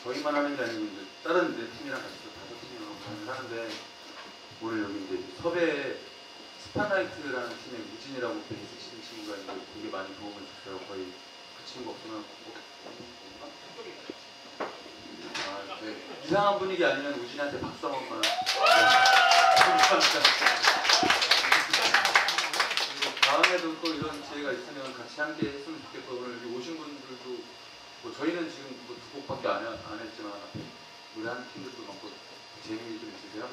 저희만 하는 게 아니고 이제 다른 네 팀이랑 같이 5팀이랑 강연을 하는데 오늘 여기 이제 섭외 스팟라이트라는 팀의 우진이라고 베이스 치는 친구가 이제 되게 많이 도움을 줬어요. 거의 그 친구 없으면 네. 이상한 분위기 아니면 우진이한테 박수 한 번만. 감사합니다. 그리고 다음에도 또 이런 기회가 있으면 같이 함께 했으면 좋겠고 오늘 여기 오신 분들도 뭐 저희는 지금 뭐 2곡밖에 안 했지만 우리 한 팀들도 많고 재미있는 좀 있으세요?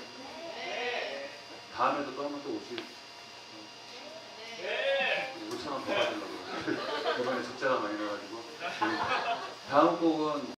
다음에도 또 한 번 또 오실 5,000원 더 받으려고 이번에 적자가 많이 나가지고 다음 곡은